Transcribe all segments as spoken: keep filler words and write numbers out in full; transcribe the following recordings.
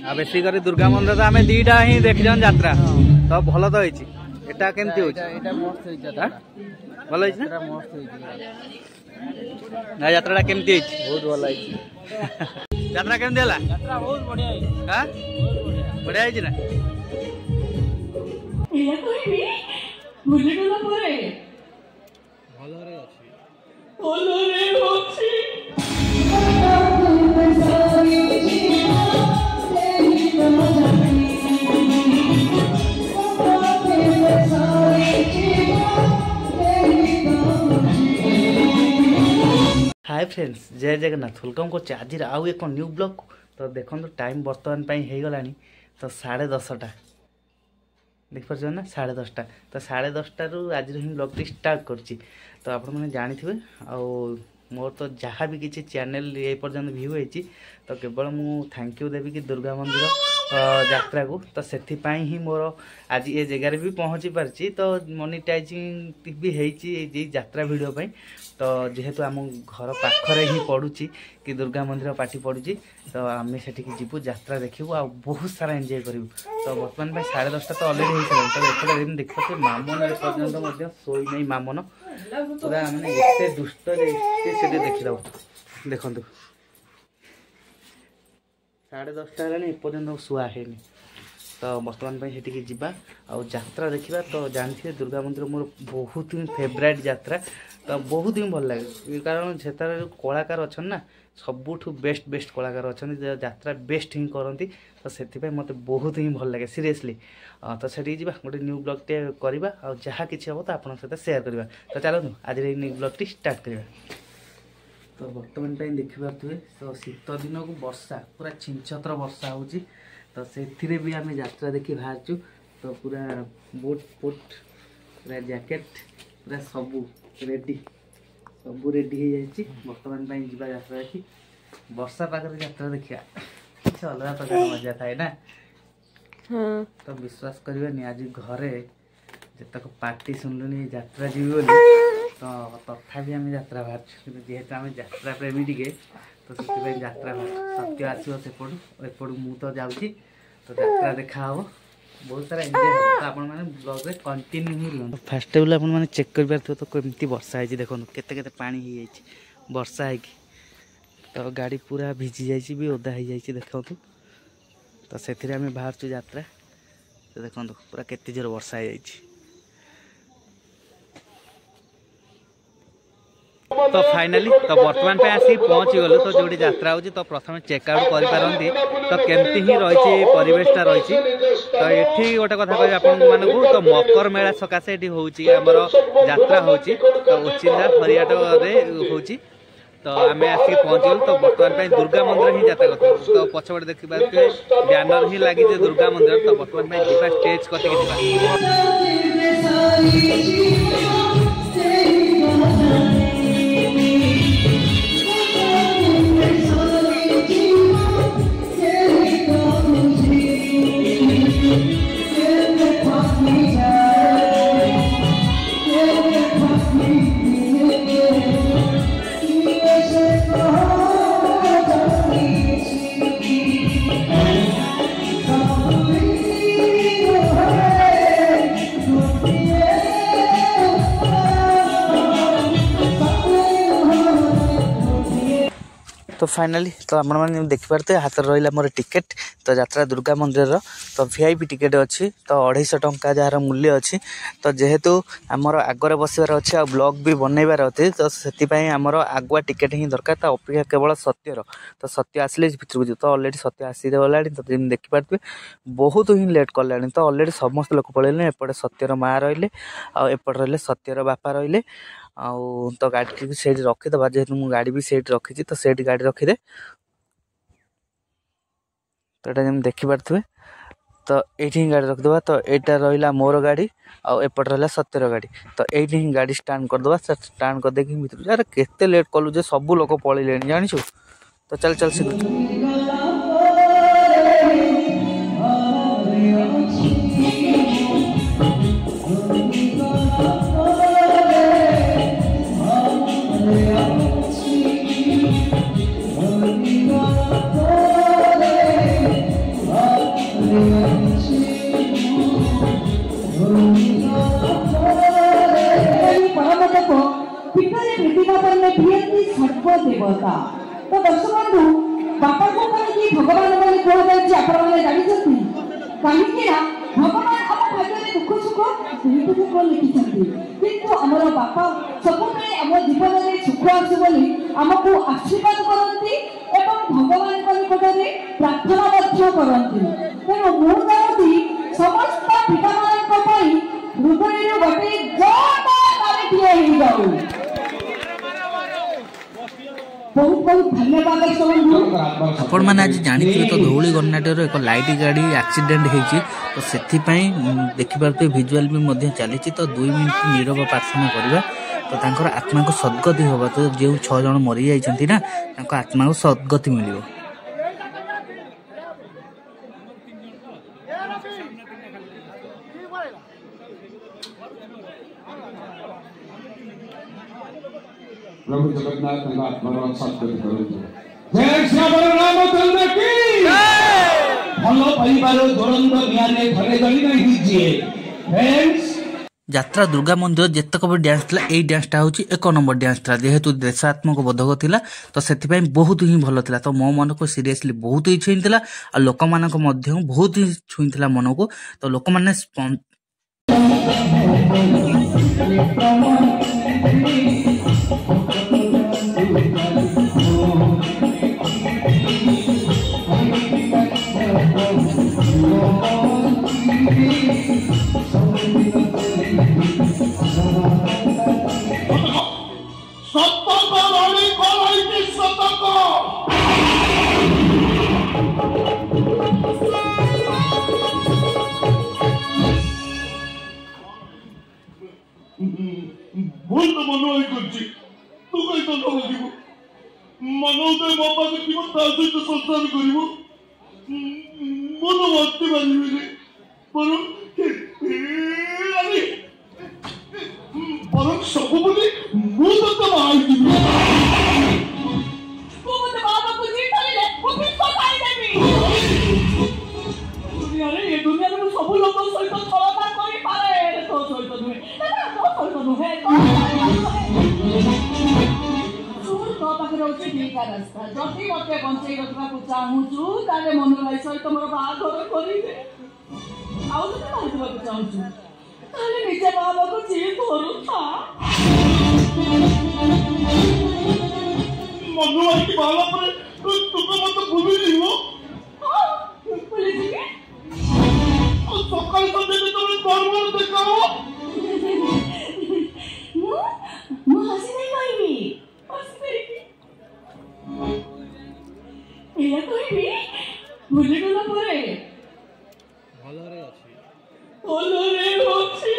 आ बेसी कर दुर्गा मंदिर तो आम दीटा ही देखी यात्रा तो भल तो होती एटा केमती होची एटा मस्त होई जात्रा भल होई ना मस्त होई ना यात्रा केमती होची बहुत भल होई यात्रा केमती हला यात्रा बहुत बढ़िया है हां बहुत बढ़िया बढ़िया होची ना एया कहबी भूली गला परे भल रे अछि भल रे अछि हाय फ्रेंड्स जय जगन्नाथ वेलकम कर आज आउ एक न्यू ब्लॉग तो देखो टाइम बर्तमान हो गला तो साढ़े दसटा देखिपार ना साढ़े दसटा तो साढ़े दसटा रू आज ही ब्लॉग टी स्टार्ट करची तो आप जानी आउ मोर तो जहाँ भी किसी चैनल ये पर्यंत व्यू होती तो केवल मु थैंक यू देवी कि दुर्गा मंदिर यात्रा को तो से ही मोर आज ये जगार भी पहुँची पार्ची तो मोनिटाइजिंग भी होती यात्रा वीडियो पे तो जेहेतु आम घर पाखरे ही पड़ुची कि दुर्गा मंदिर पार्टी पड़ुची तो आम से जीवु यात्रा देखू आ बहुत सारा एंजॉय करूँ तो बर्तमान साढ़े दसटा तो अलरेडी हो सारे तो एपटे देखते मामन एपर्यंत शोई नहीं मामन पूरा मैंने एते दुष्ट से देखी देखु साढ़े दसटा एपर्यंत शुआ है तो बर्तमान से जीवा आउ यात्रा देखा तो जानते दुर्गा मंदिर मोर बहुत ही फेवरेट यात्रा तो बहुत ही भल लगे कारण से कलाकार अच्छा ना सबुठ बेस्ट बेस्ट कलाकार अच्छा यात्रा बेस्ट ही करती तो से मत बहुत ही भल लगे सीरियसली तो से जा गोटे न्यू ब्लॉग टे करवा और जहाँ किसी हम तो आप सहित सेयार करवा तो चलो आज न्यू ब्लॉग टी स्टार्ट करवा तो बर्तमान देखिपे तो शीत दिन को वर्षा पूरा छिंछत्र वर्षा होची तो से भी आम यात्रा देखी बाहर तो पूरा बोट पोट पूरा जैकेट पूरा सबू रेडी सबू रेडी हो जाए बर्तमान जा यात्रा देखी वर्षा पाखे यात्रा देखा कुछ अलग प्रकार मजा थाए ना हाँ। तो विश्वास करवानी आज घरे जितक पार्टी सुनलुनि यात्रा जीवी बोली तो तथापि आम यात्रा बाहर जेहेतु आम यात्रा प्रेमी टे तो से यात्रा सत्य आसो सेपटू एपटू मु तो जाऊँगी तो यात्रा देखा हम बहुत सारा एंजॉय हो तो आपण माने ब्लॉग रे कंटिन्यू ही रहन फास्ट टेबल आपण माने चेक कर पारथो तो केमती वर्षा है देखो केते केते पानी ही जाई वर्षा है कि तो गाड़ी पूरा भिजी जाई भी ओदा ही जाई देखो तो सेथिरे आमे बाहर छु यात्रा तो देखो पूरा केते जोर वर्षा है जाई तो फाइनली तो बर्तमान पे आसी पहुँची गलु तो जो यात्रा होची तो प्रथम चेकआउट कर पारंती तो केमती ही रही परिवेशटा रही तो ये गोटे कथा कह आपण मानू तो मकर मेला सकाशे ये होची हमर यात्रा होची तो उचिंदा हरियाट रे होची तो आम आसिक पहुँच गलु तो बर्तमान दुर्गा मंदिर ही यात्रा करते तो पछपटे देखी पारे बैनर ही लगी दुर्गा मंदिर तो बर्तमान जीवा स्टेज कति तो फाइनली तो आप देखिपारे हाथ रहा मोर टिकेट तो यात्रा दुर्गा मंदिर तो वीआईपी टिकेट अच्छी तो अढ़ाई टंका जार मूल्य अच्छी तो जेहेतु आमर आगरे बसबार अच्छे आ ब्लॉग भी बनइबार अच्छे तो से आमर आगुआ टिकेट ही दरकार तो अपेक्षा केवल सत्यर तो सत्य आसिले भितर तो अलरेडी सत्य आसी गला तो देखिपारे बहुत ही लेट कला तो अलरेडी समस्त लोक पलैले एपटे सत्यर माँ रही आएपटे रही सत्यर बापा रही आउ तो गाड़ी से रखीदे जेहेतु मुझे गाड़ी भी से रखी तो से गाड़ी रखीदे तो ये देखिपारे तो ये गाड़ी रखीदे तो यहाँ रहा मोर गाड़ी आएपट रहा सत्यर गाड़ी तो ये गाड़ी स्टार्ट करदे स्टार्ट करदे यार केते लेट कलु जे सब लोक पलैले जानिछु तो चल चल शीघ्र Oh पृथ्वी पर में प्रियंती सर्व देवता। तो दर्शक बंधु बापा को कहीं भगवान बोली कह जाए आपण मैंने जानी कहीं भगवान आम भाग्य दुख सुख दुईट दुख लिखिं किंतु आमर बापा सब आम जीवन में सुख आसु बोली आमको आशीर्वाद करती एवं भगवान निकट में प्रार्थना करती। तेणु मुझे चाहती समस्त पिता मान हृदय गोटे जोरदार जाऊ। बहुत बहुत धन्यवाद। आपण मैंने आज जानी तो धौली गन्नाटर एक लाइट गाड़ी एक्सीडेंट होती तो से देखिए भिजुआल भी चली तो दुई मिनिट नीरव प्रार्थना करवा तो तांकर आत्मा को सद्गति होगा। तो जो छह जन मरी जाइछंती ना तांको आत्मा को सद्गति मिलियो। प्रभु जगन्नाथ आत्मा सद्गति करନ୍ତୁ। जय श्याम रामचंद्र की भल पाइबार दुरंत नियाने घरे गली नहीं जिए। फ्रेंड्स यात्रा दुर्गा मंदिर जेतक भी डांस था यही डांसटा हूँ एक नंबर डांस था जेहेतु देशात्मक बोधक थिला तो से बहुत ही भल था। तो मो मन को सीरियसली बहुत ही छुईला और लोक मान बहुत ही छुईला मन को। तो लोक मैंने भूल तो मनोई करछि तू कहि तो न दिबो मनोदय बाबा के जीवन तासे तो संसार करिवो मनो वक्ति बनिबे पर अरे पर सब बोली मु तो तो भाई दिबो को मत बाबा को जी चले वो भी तो खाई देबी। दुनिया रे ये दुनिया में सब लोग सहित छलना करि पारे तो सहित नुहे तो सहित नुहे सुर तो पाखे रोचे दीटा रास्ता जति मते बंचै रखबा को चाहूछु ताले मनोलाई सहित मोर बाघर करिबे आउ तो बाघर को चाहूछु ताले निजे बाबा को जी धरु था मनोलाई की बाला पर तू को मत भूली दियो हां भूली दिए और सकाल तो दे तो दरबार देखाओ मु मु हसी नहीं कहिबी हसी कहिबी एया कहिबी भूली गला परे भलरे अछि भलरे अछि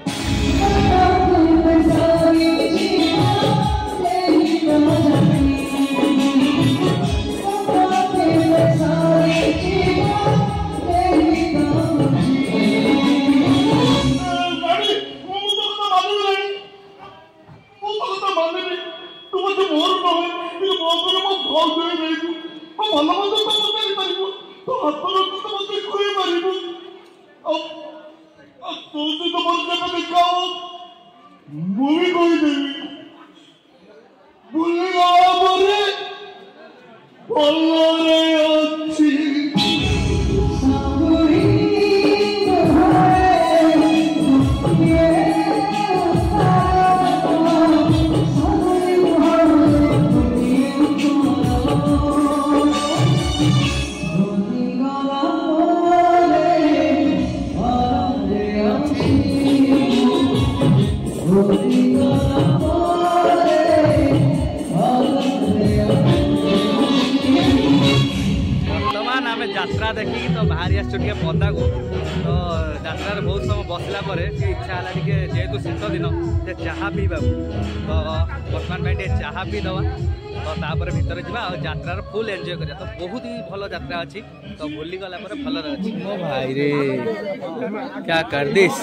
यात्रा देखी तो बाहरी आसटे पदा को तो यात्रा बहुत समय बसला इच्छा है जेहेतु शीत दिन से चाहा पीवा तो बर्तमान में चाहा पी दवा तो तापर भितर जा यात्रा फुल एंजॉय करा। तो बहुत ही भल यात्रा अच्छी तो बुली गला भल अच्छी। मो भाई रे क्या कर दिस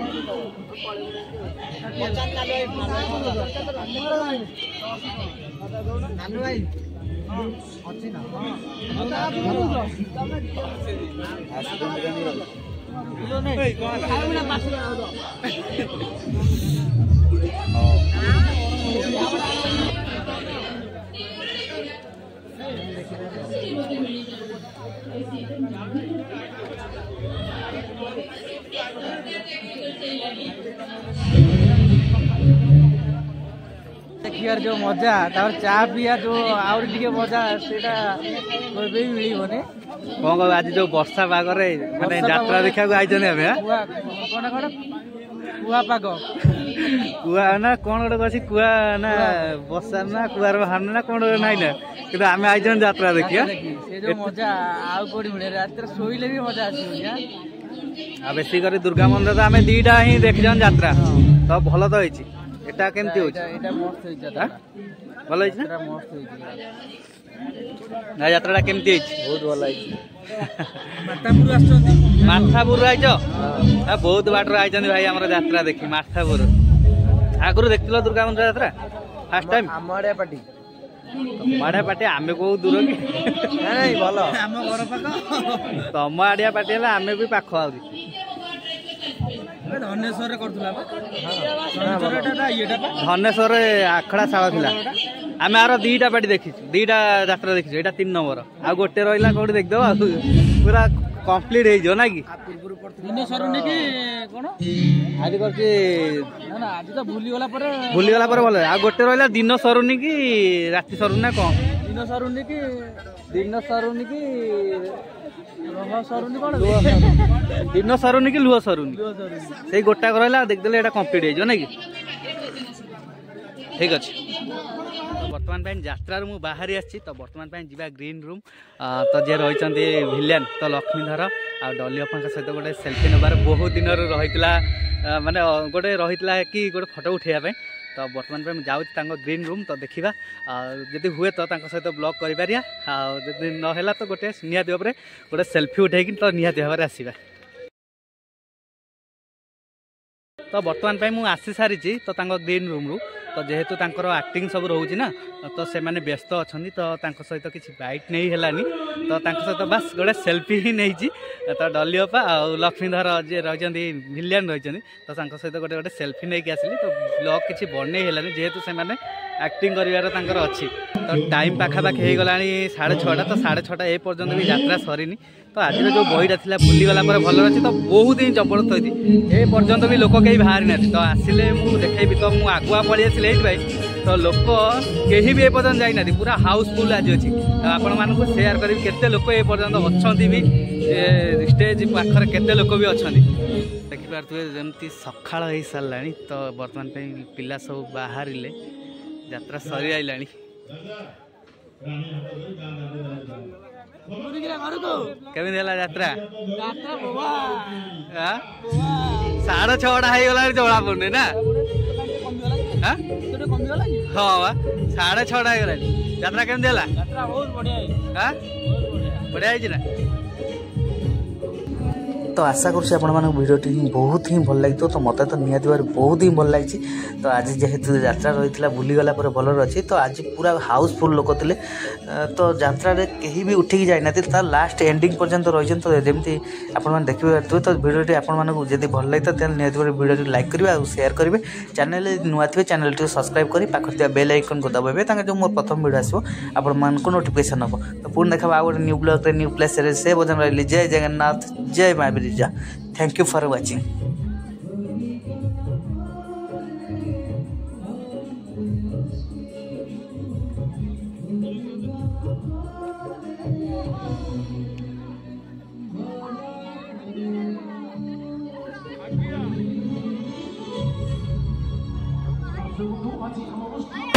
देखियार जो मजा तार चा पिया जो आउरी टिके मजा सेटा कोई भी मिलिबनी कौन कह आज जो वर्षा पागरे माने यात्रा देखा आइछने हमें कुआ कोन कोन कुआ पाग कुआ ना कौन गोटे कसी कुआ ना वर्षा ना कुआर हान ना कौन नाइ ना किंतु आमे आइछन यात्रा देखिया से जो मजा आउ कोडी मिले रात रे सोइले भी मजा आसी या आ बेसी करे दुर्गा मंदिर तो आमे दीटा ही देखजन यात्रा तो भलो तो होइछि एटा केमती होइछि एटा मस्त होइछ ता भलो होइछि ना एटा मस्त होइछ ना यात्राटा केमती होइछि बहुत भलो होइछ माथापुर आछन माथापुर आइछ आ बहुत बाटर आइछन भाई हमर यात्रा देखि माथापुर आगुरु देखतिलो दुर्गा मंदिर यात्रा फर्स्ट टाइम हमरे पार्टी माढ़ा पार्टी आमे को दूर कि नहीं भलो हम घर पाक तम आड़िया पार्टी हला आमे भी पाख आउरी धनेश्वर रे करथुला बा धनेश्वर एटा बा धनेश्वर आखड़ा शाला थिला आमे आरो दीटा पार्टी देखिछु दीटा यात्रा देखिछु एटा तीन नंबर आ गोटे रहिला कोडी देख दो पूरा कंप्लीट हे जो ना कि धनेश्वर ने कि कोन आज करछि ना ना आज तो भूली गला पर भूली गला पर बोले आ गोटे रहिला दिन सरुनी कि राति सरुनी ना कोन दिन सरुनी कि दिन सरुनी कि रह सरुनी कोन दिन सरुनी कि लुह सरुनी सेई गोटा रहला देख देले एटा कंप्लीट हे जो ना कि ठीक अछि बर्तमान पाइन यात्रा मु बाहरी आछि तो बर्तमान पाइन जीवा ग्रीन रूम तो जे रहिचंती भिलियन तो लक्ष्मीधर आ डॉली अपन सहित गोटे सेल्फी नबार बहुत दिन रहितला माने गोटे रहितला कि गोटे फोटो उठेया पे तो बर्तमान पे जाऊँ तांको ग्रीन रूम तो देखा जदि हुए तो तांको सहित ब्लॉग करि पारिया आ जदि न होला तो गोटे निहाती भाबरे गोटे सेल्फी उठेकी तो निहाती भाबरे आसीबा। तो बर्तमान पे मुझे आसी सारी तो तांको ग्रीन रूम रू तो जेहेतु तांकर एक्टिंग सब रोचे ना तो से माने व्यस्त अच्छा तो तांको सहित किसी बाइट नहीं हैलानी तो तांको सहित बस गोटे सेल्फी ही नहीं तो डॉली अपा आ लक्ष्मीधर जे रही भिलियन रही तो तांको सहित गोटे गोटे सेल्फी नहीं आसली तो ब्लॉग किसी बन हैलानी जेहेतु से माने एक्टिंग करिवार तांकर अच्छी तो टाइम पाखापाखि हो गला साढ़े छटा तो साढ़े छटा ए पर्यंत भी यात्रा सरीनी तो आज जो बहीटा था भूलीगला भल अच्छी तो बहुत ही जबरदस्त होती ए पर्यंत भी लोक कहीं बाहरी ना तो आसिले मुझे देखी तो मुझे आगुआ पलि आसिले तो लोक कहीं भी एपर्यंत जाइना पूरा हाउसफुल आज अच्छी तो आपण मानक सेयार करी केते लोक ए पर्यंत अच्छी भी स्टेज पाखर केते लोक भी अच्छा देखिपे जमती सकाळ हो सारा तो बर्तमान पिला सब बाहर यात्रा सरी आईला केमी यात्रा साढ़े छटा हो गला जमा पड़े ना हाँ साढ़े छटा हो गला यात्रा केमी बढ़िया ना तो आशा करूँ भिडियोटी बहुत ही भल लगी तो मत तो निहाती बार बहुत ही भल लगी तो आज जेहेतु यात्रा रही है भूलीगला भल अच्छी तो आज पूरा हाउसफुल लोक थे तो यात्रा कहीं भी उठिकी जाना तो लास्ट एंडिंग पर्यंत रही तो जमी आपने देखिए तो भिडियोटी आपको जब भल लगी तो निहाती बार भिडियो लाइक करेंगे और शेयर करेंगे चैनल नुआ थे चैनल टी सब्सक्राइब कर पाखे बेल आइकन को दबाइबे जो मोर प्रथम भिडियो आसो आपण नोटिफिकेशन हम तो पुणी देखा आ गए न्यू ब्लॉग न्यू प्लेस से बजन रही जय जगन्नाथ जय माँ Biraja. Thank you for watching. Thank you.